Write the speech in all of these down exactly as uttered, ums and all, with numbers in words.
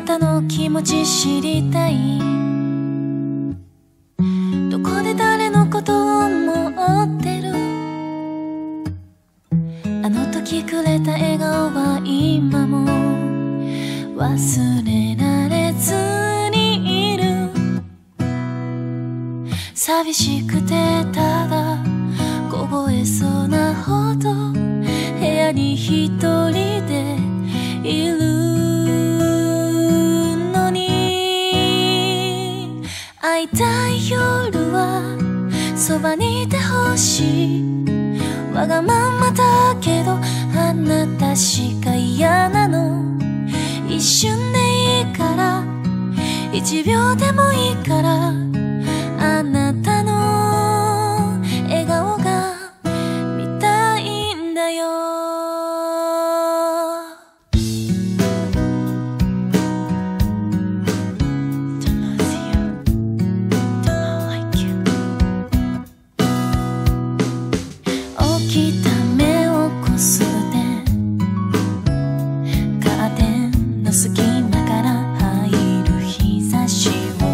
たの気持ち知りたい。どこで誰のことを思ってる？あの時くれた笑顔は今も忘れられずにいる。寂しくてただ凍えそうなほど部屋に一人でいるのに、会いたい夜はそばにいてほしい。わがままだけどあなたしか嫌なの。一瞬でいいから一秒でもいいからあなたの笑顔が見たいんだよ。起きた目をこすってカーテンの隙間から入る日差しを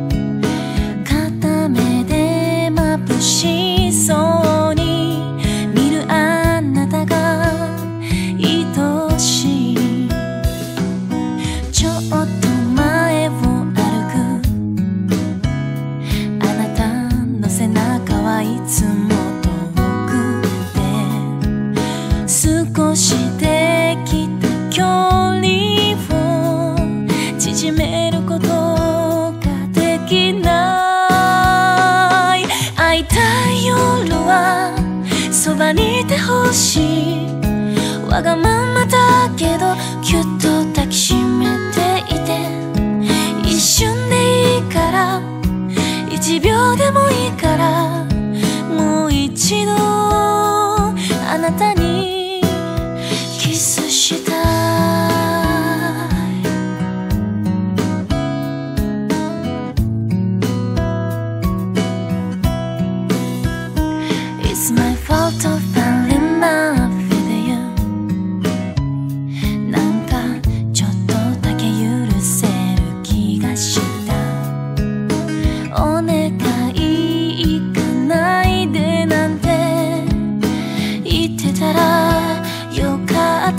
片目で眩しそうに見るあなたが愛しい。ちょっと前を歩くあなたの背中はいつも少しできた距離を縮めることができない。会いたい夜はそばにいてほしい。わがままだけどぎゅっと抱きしめていて、一瞬でいいから一秒でもいいからもう一度あなたにキスしたい。 It's my fault to fall in love with you。 なんかちょっとだけ許せる気がした。お願い行かないでなんて言ってたらよかった。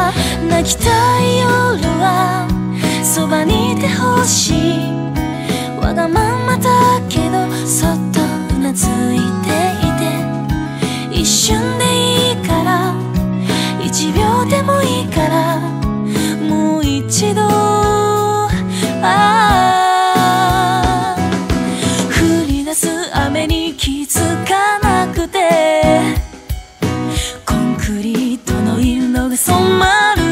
泣きたい夜はそばにいてほしい。わがままだけどそっとうなずいていて、一瞬でいいから一秒でもいいからもう一度ああ降り出す雨に気づかなくてコンクリートの色が染まる。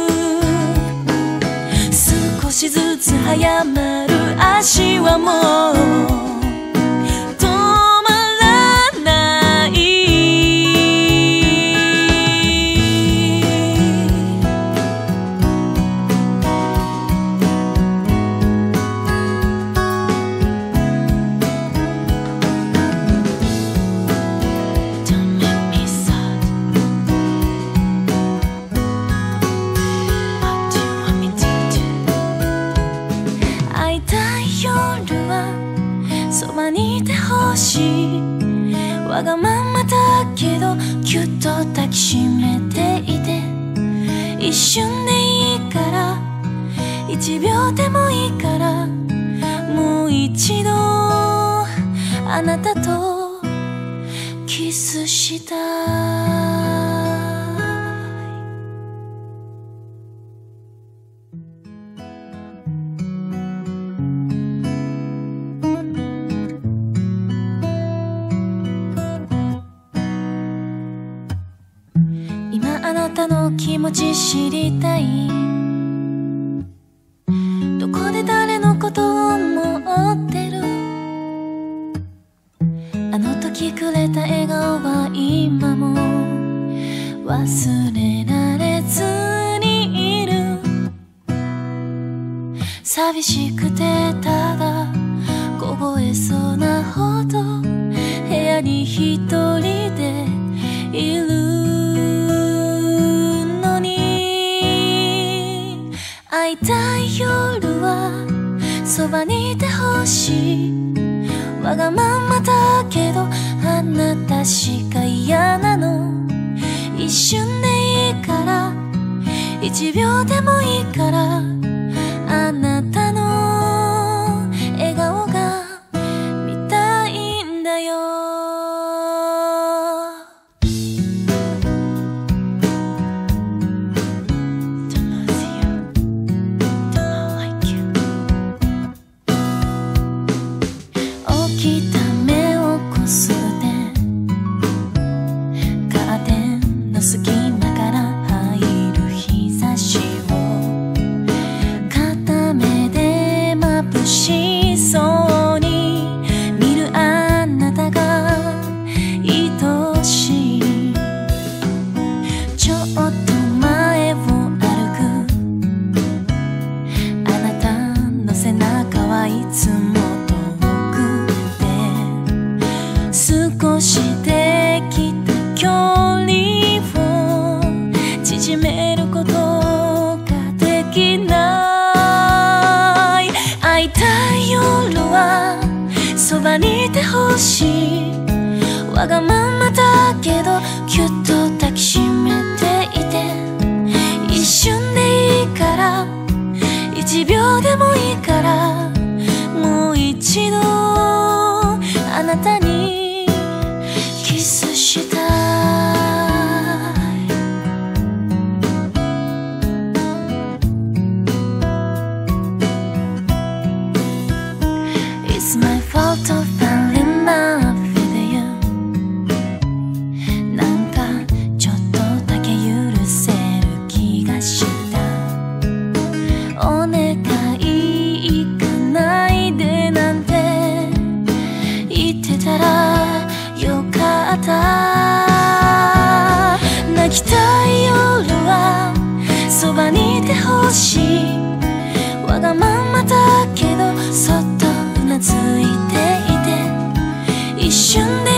少しずつ早まる足はもう止まらない。Don't make me sad。 What do you want me to do？ 会いたい夜はそばにいてほしい。わがままだけどぎゅっと抱きしめていて、一瞬でいいから一秒でもいいからもう一度あなたとキスしたい。今あなたの気持ち知りたい。どこで誰のことを思ってる？あの時くれた笑顔は今も忘れられずにいる。寂しくてただ凍えそうなほど部屋に一人でいるのに、 たい夜はそばにいてほしい。わがままだけどあなたしか嫌なの。一瞬でいいから一秒でもいいからあなたの笑顔が見たいんだよ。起きた目をこすってカーテンの隙間から入る日差しを片目で眩しそうに見るあなたが愛しい。ちょっと前を歩くあなたの背中はいつも少しできた距離を縮めることができない。会いたい夜はそばにいてほしい。わがままだけどぎゅっと抱きしめていて一瞬でいいから一秒でもいいからもう一度あなたにキスしたい。 It's my fault to fall in love with you。 なんかちょっとだけ許せる気がした。お願い行かないでなんて言ってたらよかった。泣きたい夜はそばにいてほしい。わがままだけどそっとうなずいていて一瞬で